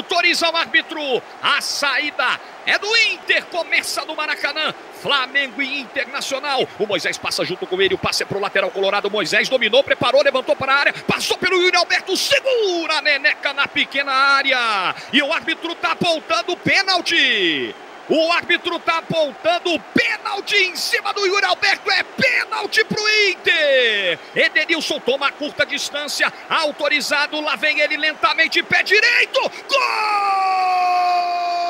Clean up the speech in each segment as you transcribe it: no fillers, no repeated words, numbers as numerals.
Autoriza o árbitro. A saída é do Inter. Começa no Maracanã. Flamengo e Internacional. O Moisés passa junto com ele. O passe é pro lateral colorado. O Moisés dominou, preparou, levantou para a área. Passou pelo Yuri Alberto. Segura a Neneca na pequena área. E o árbitro tá apontando o pênalti. O árbitro tá apontando o pênalti em cima do Yuri Alberto. É pênalti pro Inter. Edenilson toma a curta distância. Autorizado. Lá vem ele lentamente. Pé direito. Gol!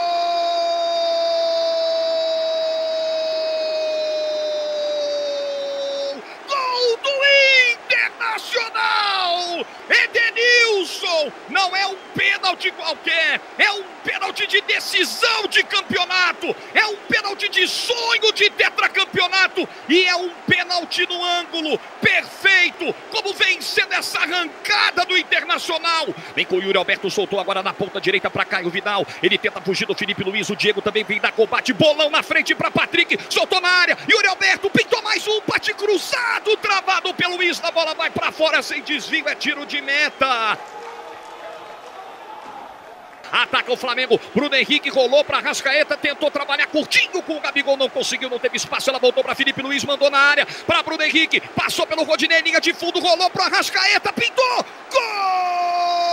Gol do Internacional! Edenilson! Não é um pênalti qualquer. É um pênalti de decisão de campeonato. É um pênalti de sonho de tetracampeonato. E é um pênalti no ângulo perfeito. Como vem sendo essa arrancada do Internacional. Vem com o Yuri Alberto, soltou agora na ponta direita para Caio Vidal. Ele tenta fugir do Felipe Luiz. O Diego também vem dar combate. Bolão na frente para Patrick. Soltou na área. Yuri Alberto pintou mais um. Bate cruzado. Travado pelo Isla. A bola vai para fora sem desvio. É tiro de meta. Ataca o Flamengo, Bruno Henrique rolou para Arrascaeta, tentou trabalhar curtinho com o Gabigol, não conseguiu, não teve espaço, ela voltou para Felipe Luiz, mandou na área, para Bruno Henrique, passou pelo Rodinei, linha de fundo, rolou para Arrascaeta, pintou, gol!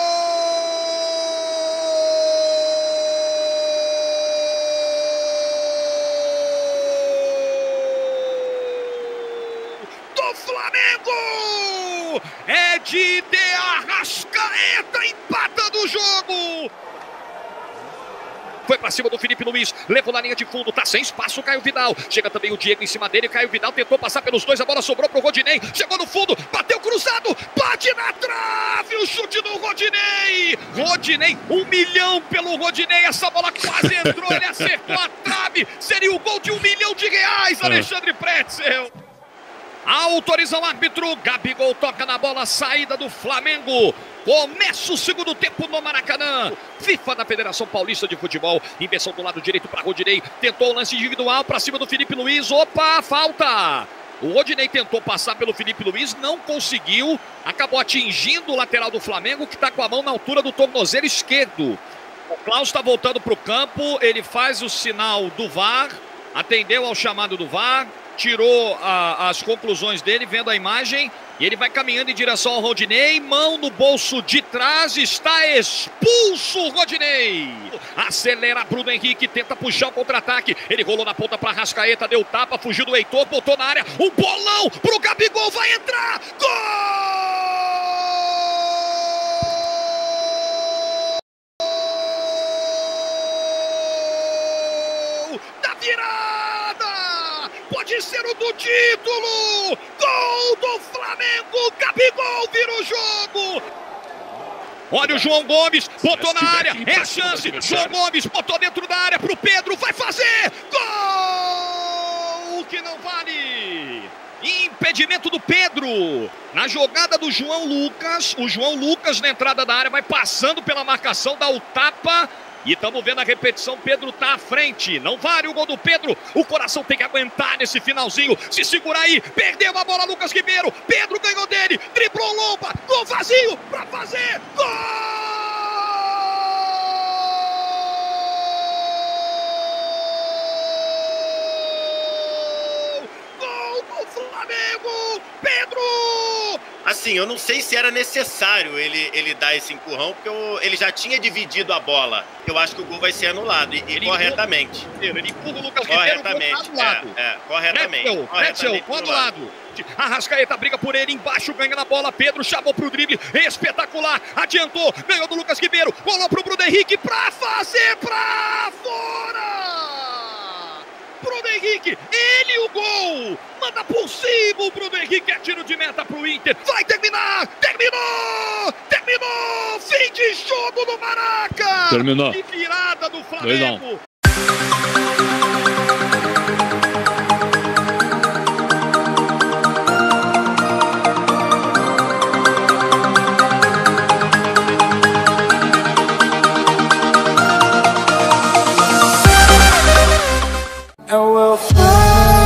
Do Flamengo! É de Arrascaeta, empatando o jogo! Foi pra cima do Felipe Luiz, levou na linha de fundo, tá sem espaço o Caio Vidal. Chega também o Diego em cima dele, Caio Vidal tentou passar pelos dois, a bola sobrou pro Rodinei. Chegou no fundo, bateu cruzado, bate na trave, o chute do Rodinei. Rodinei, 1 milhão pelo Rodinei, essa bola quase entrou, ele acertou a trave. Seria o gol de R$1 milhão, Alexandre Pretzel. Autoriza o árbitro, Gabigol toca na bola, saída do Flamengo. Começa o segundo tempo no Maracanã. FIFA da Federação Paulista de Futebol. Inversão do lance direito para Rodinei. Tentou o lance individual para cima do Felipe Luiz. Opa, falta. O Rodinei tentou passar pelo Felipe Luiz, não conseguiu. Acabou atingindo o lateral do Flamengo, que está com a mão na altura do tornozelo esquerdo. O Klaus está voltando para o campo. Ele faz o sinal do VAR. Atendeu ao chamado do VAR. Tirou as conclusões dele, vendo a imagem, e ele vai caminhando em direção ao Rodinei, mão no bolso de trás, está expulso o Rodinei. Acelera Bruno Henrique, tenta puxar o contra-ataque, ele rolou na ponta para Arrascaeta, deu tapa, fugiu do Heitor, botou na área, um bolão pro Gabigol, vai entrar, gol! Da virada! Pode ser o do título! Gol do Flamengo! Gabigol vira o jogo! Olha o João Gomes, botou na área, é a chance! João Gomes botou dentro da área pro Pedro, vai fazer! Gol! Que não vale! Impedimento do Pedro! Na jogada do João Lucas, o João Lucas na entrada da área vai passando pela marcação, dá o tapa. E estamos vendo a repetição, Pedro tá à frente, não vale o gol do Pedro, o coração tem que aguentar nesse finalzinho, se segurar aí, perdeu a bola Lucas Ribeiro, Pedro ganhou dele, driblou Lomba, gol vazio pra fazer, gol! Gol do Flamengo, Pedro! Assim, eu não sei se era necessário ele dar esse empurrão, porque ele já tinha dividido a bola. Eu acho que o gol vai ser anulado, e corretamente. Ele empurra o Lucas Ribeiro do lado. Corretamente. Pretzel, do lado. Arrascaeta briga por ele, embaixo ganha na bola, Pedro chamou pro drible, espetacular, adiantou, ganhou do Lucas Ribeiro, rolou pro Bruno Henrique pra fazer pra fora! Bruno Henrique, ele o gol, manda por cima o Bruno Henrique, é tiro de meta pro Inter, vai terminar, terminou, fim de jogo no Maraca, terminou, que virada do Flamengo. 2-2.